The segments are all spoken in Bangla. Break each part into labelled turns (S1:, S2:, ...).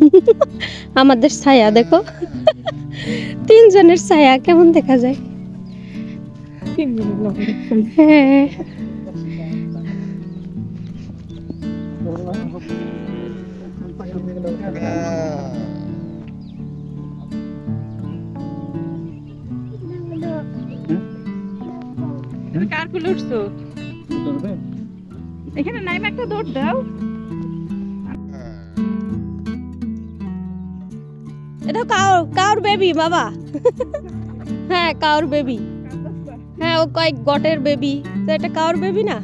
S1: আমাদের ছায়া দেখো, তিনজনের ছায়া কেমন দেখা যায়। হ্যাঁ
S2: এখানে নাইমা একটা দৌড় দাও।
S1: এটা কাউর বেবি বাবা। হ্যাঁ কাউর বেবি, হ্যাঁ ও কয়েক গটের বেবি, তো এটা কাউর বেবি না,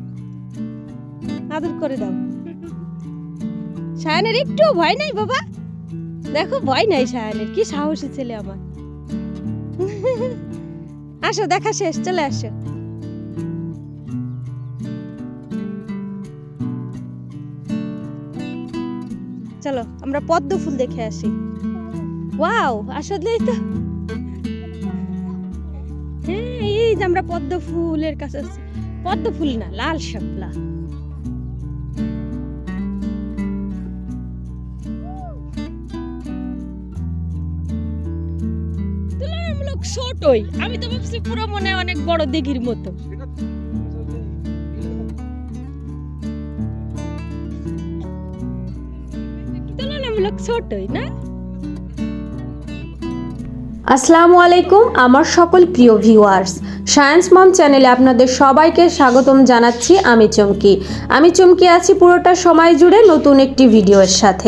S1: আদর করে দাও। শায়ানের একটু ভয় নাই বাবা, দেখো ভয় নাই শায়ানের, কি সাহসী ছেলে আমার। আসো দেখা শেষ, চলে আসো। চলো আমরা পদ্ম ফুল দেখে আসি। ওয়াও আসলেই তো, হ্যাঁ এই যে আমরা পদ্ম ফুলের কাছে আছি। পদ্ম ফুল না, লাল শাপলা। তুলনামূলক ছোটই, আমি তো ভাবছি পুরো মনে অনেক বড় দিঘির মতো। তুলনামূলক ছোটই না।
S3: আসসালামু আলাইকুম আমার সকল প্রিয় ভিউয়ার্স, সায়েন্স মম চ্যানেলে আপনাদের সবাইকে স্বাগতম জানাচ্ছি। আমি চমকি আছি পুরোটা সময় জুড়ে নতুন একটি ভিডিওর সাথে।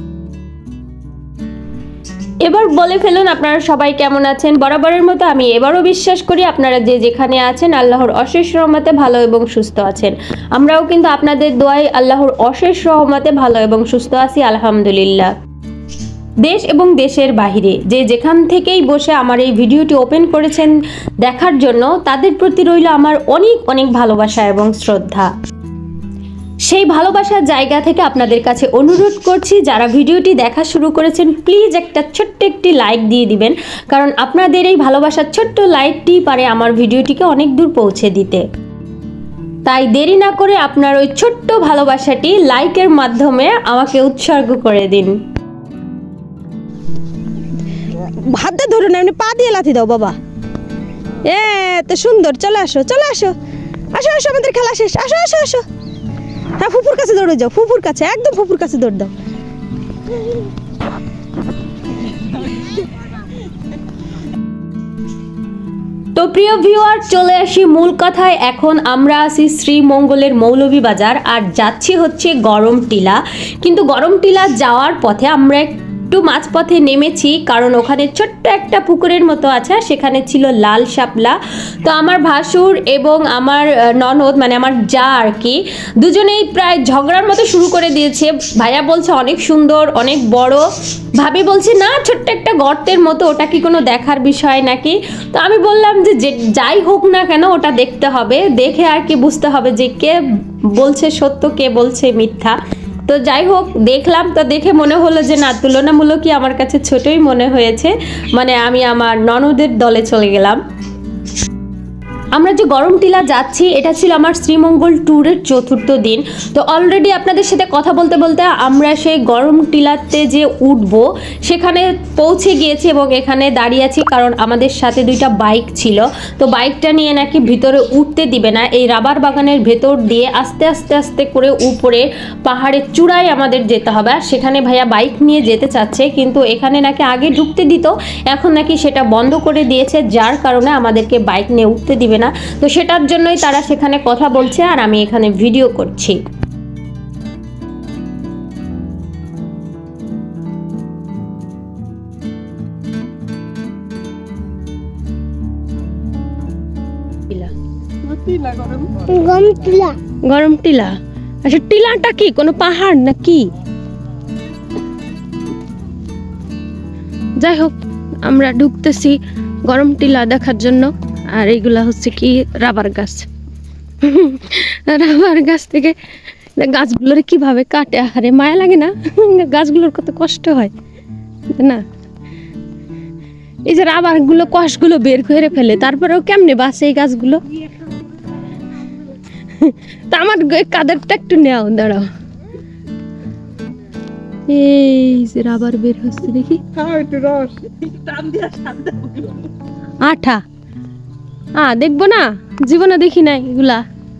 S3: এবার বলে ফেলুন আপনারা সবাই কেমন আছেন। বরাবরের মতো আমি এবারও বিশ্বাস করি আপনারা যে যেখানে আছেন আল্লাহর অশেষ রহমতে ভালো এবং সুস্থ আছেন। আমরাও কিন্তু আপনাদের দোয়ায় আল্লাহর অশেষ রহমতে ভালো এবং সুস্থ আছি আলহামদুলিল্লাহ। দেশ এবং দেশের বাহিরে যে যেখান থেকেই বসে আমার এই ভিডিওটি ওপেন করেছেন দেখার জন্য, তাদের প্রতি রইল আমার অনেক অনেক ভালোবাসা এবং শ্রদ্ধা। সেই ভালোবাসার জায়গা থেকে আপনাদের কাছে অনুরোধ করছি, যারা ভিডিওটি দেখা শুরু করেছেন প্লিজ একটা ছোট্ট একটি লাইক দিয়ে দিবেন, কারণ আপনাদের এই ভালোবাসার ছোট্ট লাইকটি পারে আমার ভিডিওটিকে অনেক দূর পৌঁছে দিতে। তাই দেরি না করে আপনার ওই ছোট্ট ভালোবাসাটি লাইকের মাধ্যমে আমাকে উৎসর্গ করে দিন।
S1: হাতটা ধরুন, এমনি পা দিয়ে লাথি দাও বাবা। তো সুন্দর, চলে আসো চলে আসো, আসো আসো আমাদের খেলা শেষ, আসো আসো আসো। হ্যাঁ ফুপুর কাছে দৌড়ে যাও, ফুপুর কাছে, একদম ফুপুর কাছে দৌড় দাও।
S3: তো প্রিয় ভিউয়ার, চলে আসি মূল কথায়। এখন আমরা আছি শ্রীমঙ্গলের মৌলভীবাজার আর যাচ্ছি হচ্ছে গরম টিলা। কিন্তু গরম টিলা যাওয়ার পথে আমরা একটু মাঝপথে নেমেছি, কারণ ওখানে ছোট্ট একটা পুকুরের মতো আছে, সেখানে ছিল লাল শাপলা। তো আমার ভাসুর এবং আমার ননদ মানে আমার যা আর কি, দুজনেই প্রায় ঝগড়ার মতো শুরু করে দিয়েছে। ভাইয়া বলছে অনেক সুন্দর অনেক বড়, ভাবি বলছে না ছোট্ট একটা গর্তের মতো, ওটা কি কোনো দেখার বিষয় নাকি। তো আমি বললাম যে যাই হোক না কেন ওটা দেখতে হবে, দেখে আর কি বুঝতে হবে যে কে বলছে সত্য কে বলছে মিথ্যা। তো যাই হোক দেখলাম, তো দেখে মনে হলো যে না তুলনামূলকই আমার কাছে ছোটই মনে হয়েছে, মানে আমি আমার ননদের দলে চলে গেলাম। আমরা যে গরম টিলা যাচ্ছি এটা ছিল আমার শ্রীমঙ্গল ট্যুরের 4র্থ দিন। তো অলরেডি আপনাদের সাথে কথা বলতে বলতে আমরা সেই গরম টিলাতে যে উঠবো সেখানে পৌঁছে গিয়েছি এবং এখানে দাঁড়িয়ে আছি, কারণ আমাদের সাথে 2টা বাইক ছিল। তো বাইকটা নিয়ে নাকি ভিতরে উঠতে দিবে না, এই রাবার বাগানের ভেতর দিয়ে আস্তে আস্তে আস্তে করে উপরে পাহাড়ের চূড়ায় আমাদের যেতে হবে। আর সেখানে ভাইয়া বাইক নিয়ে যেতে চাচ্ছে, কিন্তু এখানে নাকি আগে ঢুকতে দিত, এখন নাকি সেটা বন্ধ করে দিয়েছে, যার কারণে আমাদেরকে বাইক নিয়ে উঠতে দিবে না। তো সেটার জন্যই তারা সেখানে কথা বলছে আর আমি এখানে ভিডিও করছি।
S1: গরম টিলা, আচ্ছা টিলাটা কি কোনো পাহাড় নাকি? যাই হোক আমরা ঢুকতেছি গরম টিলা দেখার জন্য। আর এইগুলা হচ্ছে কি রাবার গাছ। রাবার গাছ থেকে গাছগুলোর কিভাবে কাটে, আরে মায়া লাগে না? গাছগুলোর কত কষ্ট হয় না, এই যে রাবার গুলো কষগুলো বের করে ফেলে, তারপরেও কেমনে বাঁচে এই গাছগুলো। তা আমার কাদেরটা একটু নেও, দাঁড়াও। এই যে রাবার বের হচ্ছে দেখি,
S2: খাও একটু রস, টান দিয়া শান্ত।
S1: আঠা। দেখবো না, জীবনে দেখি নাই এগুলা।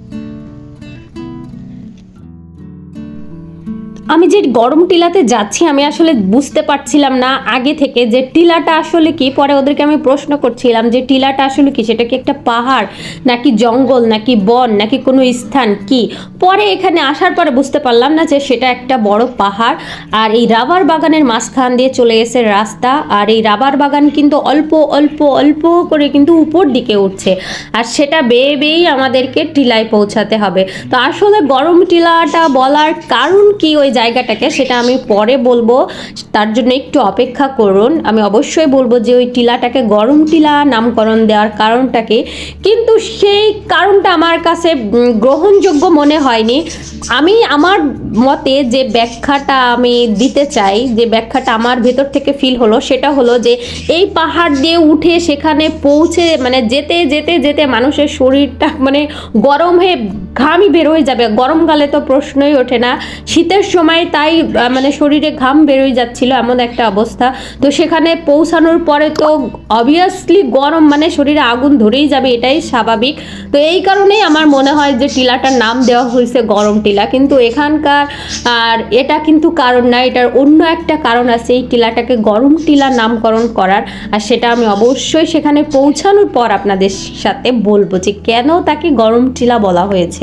S3: আমি যে গরম টিলাতে যাচ্ছি আমি আসলে বুঝতে পারছিলাম না আগে থেকে যে টিলাটা আসলে কি। পরে ওদেরকে আমি প্রশ্ন করছিলাম যে টিলাটা আসলে কি, সেটা কি একটা পাহাড় নাকি জঙ্গল নাকি বন নাকি কোনো স্থান কি। পরে এখানে আসার পরে বুঝতে পারলাম না যে সেটা একটা বড় পাহাড়। আর এই রাবার বাগানের মাঝখান দিয়ে চলে গেছে রাস্তা। আর এই রাবার বাগান কিন্তু অল্প অল্প অল্প করে কিন্তু উপর দিকে উঠছে, আর সেটা বেয়ে বেয়েই আমাদেরকে টিলায় পৌঁছাতে হবে। তো আসলে গরম টিলাটা বলার কারণ কি ওই জায়গাটাকে, সেটা আমি পরে বলবো, তার জন্য একটু অপেক্ষা করুন। আমি অবশ্যই বলবো যে ওই টিলাটাকে গরম টিলা নামকরণ দেওয়ার কারণটাকে, কিন্তু সেই কারণটা আমার কাছে গ্রহণযোগ্য মনে হয়নি। আমি আমার মতে যে ব্যাখ্যাটা আমি দিতে চাই, যে ব্যাখ্যাটা আমার ভেতর থেকে ফিল হলো, সেটা হলো যে এই পাহাড় দিয়ে উঠে সেখানে পৌঁছে মানে যেতে যেতে যেতে মানুষের শরীরটা মানে গরম হয়ে ঘামই বের হয়ে যাবে। গরমকালে তো প্রশ্নই ওঠে না, শীতের সময় তাই মানে শরীরে ঘাম বেরোয় যাচ্ছিল, এমন একটা অবস্থা। তো সেখানে পৌঁছানোর পরে তো অবভিয়াসলি গরম মানে শরীরে আগুন ধরেই যাবে, এটাই স্বাভাবিক। তো এই কারণেই আমার মনে হয় যে টিলাটার নাম দেওয়া হয়েছে গরম টিলা। কিন্তু এখানকার আর এটা কিন্তু কারণ না, এটার অন্য একটা কারণ আছে এই টিলাটাকে গরম টিলা নামকরণ করার। আর সেটা আমি অবশ্যই সেখানে পৌঁছানোর পর আপনাদের সাথে বলবো যে কেন তাকে গরম টিলা বলা হয়েছে।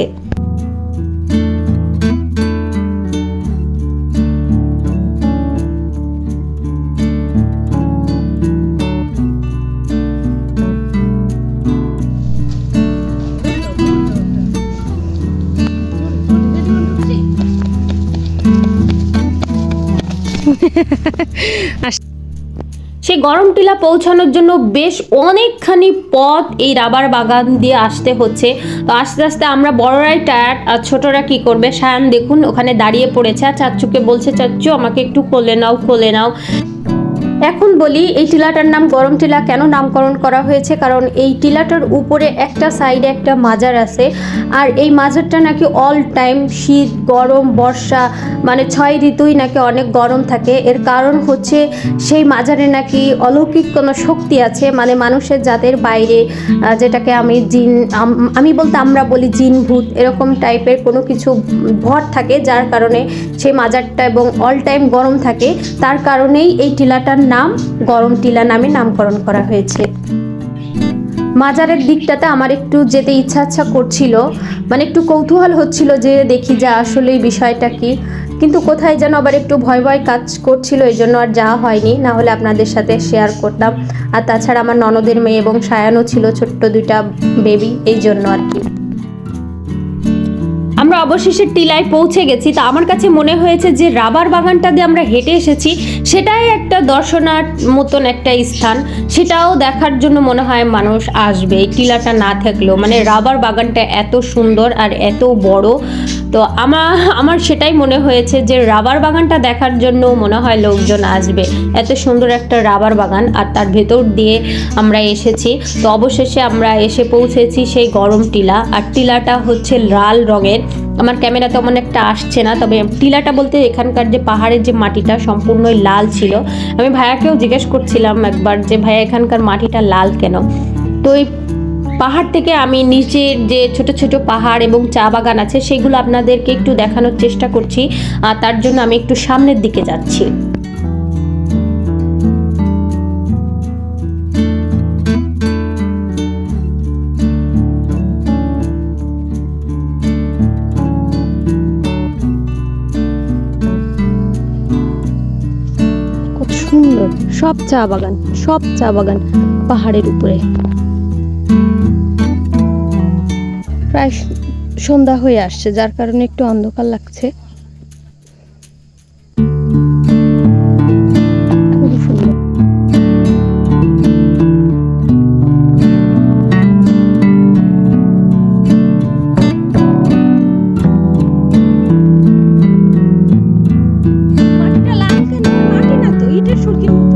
S3: সেই গরম টিলা পৌঁছানোর জন্য বেশ অনেকখানি পথ এই রাবার বাগান দিয়ে আসতে হচ্ছে। তো আস্তে আস্তে আমরা বড়রাই টায়ার্ড, আর ছোটরা কি করবে। সায়ান দেখুন ওখানে দাঁড়িয়ে পড়েছে, আর চাচ্চুকে বলছে চাচ্চু আমাকে একটু কোলে নাও কোলে নাও। এখন বলি এই টিলাটার নাম গরম টিলা কেন নামকরণ করা হয়েছে। কারণ এই টিলাটার উপরে একটা সাইডে একটা মাজার আছে, আর এই মাজারটা নাকি অল টাইম শীত গরম বর্ষা মানে 6 ঋতুই নাকি অনেক গরম থাকে। এর কারণ হচ্ছে সেই মাজারে নাকি অলৌকিক কোনো শক্তি আছে, মানে মানুষের জাতের বাইরে, যেটাকে আমি বলতে আমরা বলি জিন ভূত এরকম টাইপের কোনো কিছু ভর থাকে, যার কারণে সেই মাজারটা এবং অল টাইম গরম থাকে। তার কারণেই এই টিলাটার নাম গরম টিলা নামে নামকরণ করা হয়েছে। মাজারের দিকটাতে আমার একটু যেতে ইচ্ছা করছিল, মানে একটু কৌতূহল হচ্ছিল যে দেখি যে আসলে এই বিষয়টা কি, কিন্তু কোথায় যেন আবার একটু ভয় ভয় কাজ করছিল, এই জন্য আর যাওয়া হয়নি, না হলে আপনাদের সাথে শেয়ার করতাম। আর তাছাড়া আমার ননদের মেয়ে এবং সায়ানও ছিল, ছোট্ট 2টা বেবি, এই জন্য আর কি। আমরা অবশেষে টিলায় পৌঁছে গেছি। তো আমার কাছে মনে হয়েছে যে রাবার বাগানটা দিয়ে আমরা হেঁটে এসেছি, সেটাই একটা দর্শনার মতন একটা স্থান, সেটাও দেখার জন্য মনে হয় মানুষ আসবে এই টিলাটা না থাকলেও। মানে রাবার বাগানটা এত সুন্দর আর এত বড়, তো আমার সেটাই মনে হয়েছে যে রাবার বাগানটা দেখার জন্য মনে হয় লোকজন আসবে। এত সুন্দর একটা রাবার বাগান, আর তার ভেতর দিয়ে আমরা এসেছি। তো অবশেষে আমরা এসে পৌঁছেছি সেই গরম টিলা। আর টিলাটা হচ্ছে লাল রঙের, আমার ক্যামেরা তেমন একটা আসছে না, তবে টিলাটা বলতে এখানকার যে পাহাড়ের যে মাটিটা সম্পূর্ণই লাল ছিল। আমি ভাইয়াকেও জিজ্ঞেস করছিলাম একবার যে ভাইয়া এখানকার মাটিটা লাল কেন। তো এই পাহাড় থেকে আমি নিচের যে ছোট ছোট পাহাড় এবং চা বাগান আছে সেগুলো আপনাদেরকে একটু দেখানোর চেষ্টা করছি, আর তার জন্য আমি একটু সামনের দিকে যাচ্ছি।
S1: কত সুন্দর সব চা বাগান পাহাড়ের উপরে। প্রায় সন্ধ্যা হয়ে আসছে, যার কারণে একটু অন্ধকার লাগছে। খুবই সুন্দর। মাটিটা লাল কেন? মাটি না তো, ইটের সুরকির মতো।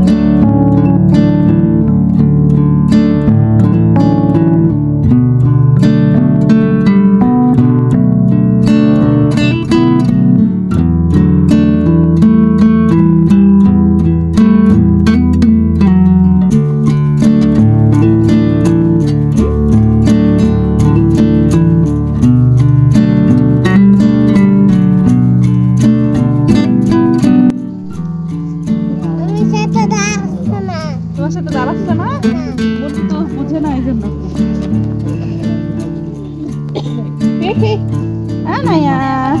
S2: জন্য Anaya.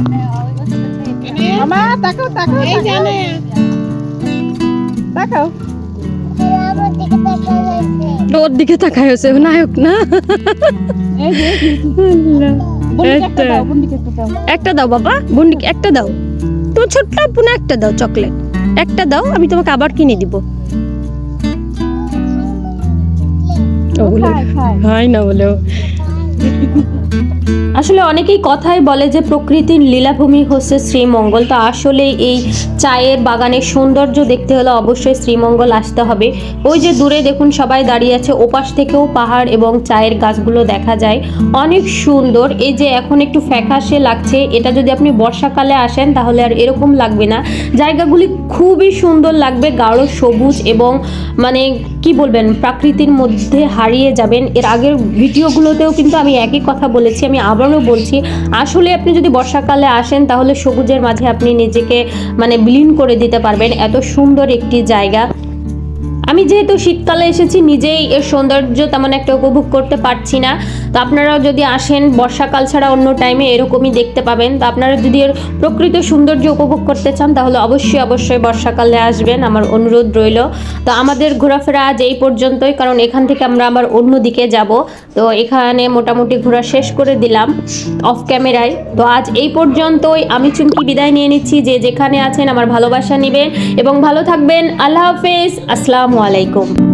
S2: Mama, takut. Takut.
S1: ওর দিকে তাকায় হচ্ছে নায়ক না একটা দাও বাবা বন্ডিকে একটা দাও তোমার ছোট্ট পুনে একটা দাও চকলেট একটা দাও আমি তোমাকে আবার কিনে দিব হয় না বলেও
S3: আসলে অনেকেই কথাই বলে যে প্রকৃতির লীলাভূমি হচ্ছে শ্রীমঙ্গল। তো আসলে এই চায়ের বাগানের সৌন্দর্য দেখতে হলে অবশ্যই শ্রীমঙ্গল আসতে হবে। ওই যে দূরে দেখুন সবাই দাঁড়িয়ে আছে, ওপাশ থেকেও পাহাড় এবং চায়ের গাছগুলো দেখা যায়, অনেক সুন্দর। এই যে এখন একটু ফ্যাকাশে লাগছে, এটা যদি আপনি বর্ষাকালে আসেন তাহলে আর এরকম লাগবে না, জায়গাগুলি খুবই সুন্দর লাগবে, গাঢ় সবুজ এবং মানে কি বলবেন প্রাকৃতির মধ্যে হারিয়ে যাবেন। এর আগের ভিডিওগুলোতেও কিন্তু আমি একই কথা বলেছি, আমি আবারও বলছি, আসলে আপনি যদি বর্ষাকালে আসেন তাহলে সবুজের মাঝে আপনি নিজেকে মানে বিলীন করে দিতে পারবেন, এত সুন্দর একটি জায়গা। আমি যেহেতু শীতকালে এসেছি নিজেই এর সৌন্দর্য তেমন একটা উপভোগ করতে পারছি না। তো আপনারাও যদি আসেন বর্ষাকাল ছাড়া অন্য টাইমে এরকমই দেখতে পাবেন। তো আপনারা যদি এর প্রকৃত সৌন্দর্য উপভোগ করতে চান তাহলে অবশ্যই বর্ষাকালে আসবেন, আমার অনুরোধ রইল। তো আমাদের ঘোরাফেরা আজ এই পর্যন্তই, কারণ এখান থেকে আমরা আবার অন্য দিকে যাব। তো এখানে মোটামুটি ঘোরা শেষ করে দিলাম অফ ক্যামেরায়। তো আজ এই পর্যন্তই, আমি চুমকি বিদায় নিয়ে নিচ্ছি। যে যেখানে আছেন আমার ভালোবাসা নেবেন এবং ভালো থাকবেন। আল্লাহ হাফেজ, আসসালামু আলাইকুম।